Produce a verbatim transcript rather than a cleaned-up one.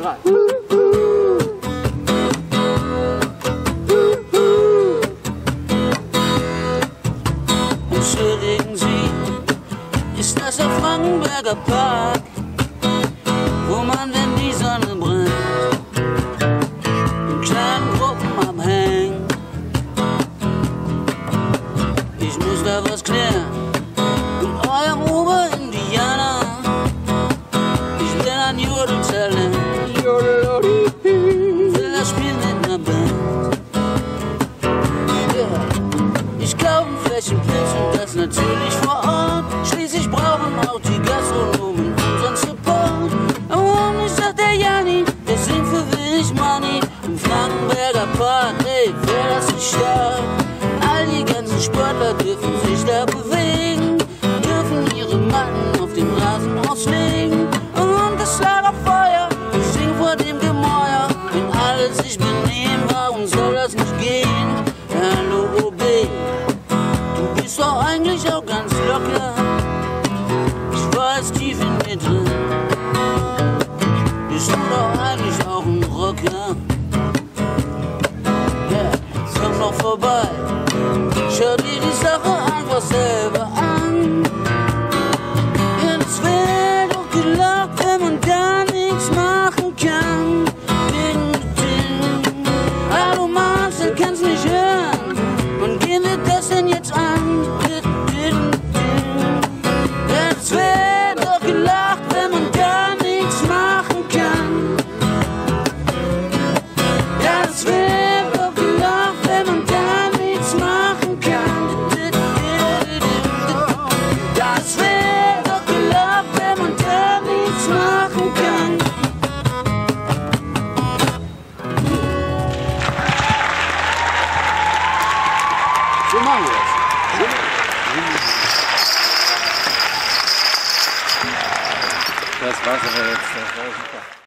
drei. Entschuldigen Sie, ist das der Frankenberger Park, wo man, wenn die Sonne brennt, in kleinen Gruppen abhängt? Ich muss da was klären mit eurem Oberindianer. Ich bin ein Jodeltalent, will das Spiel mit einer Band. Yeah. Ich kaufe einen Flächenpilz und das natürlich vor Ort. Schließlich brauchen auch die Gastronomen unseren Support. Warum nicht, sagt der Janni, der singt für wenig Money im Frankenberger Park, ey, wär das nicht stark? All die ganzen Sportler dürfen sich da bewegen, dürfen ihre Matten auf dem Rasen auslegen. Und das Lagerfeuer, ich sing vor dem Gemäuer. Wenn alle sich benehmen, warum soll das nicht gehen? Hallo O B, du bist doch eigentlich auch ganz locker. Ich weiß tief in mir drin, bist du doch eigentlich auch ein Rocker. Ja, yeah, komm doch vorbei, schau dir die Sache einfach selber an. Ja, das wär doch gelacht, wenn man gar nichts machen kann. Ding, ding. Hallo Marcel, kannst nicht hören? Wann gehen wir das denn jetzt an? Ding, ding. Ja, das wär doch gelacht, wenn man gar nichts machen kann. Ja, das wär doch gelacht, wenn man gar nichts machen kann. Das wär doch gelacht, wenn man gar nichts machen kann. So machen wir das. Das war's aber jetzt. Das war super.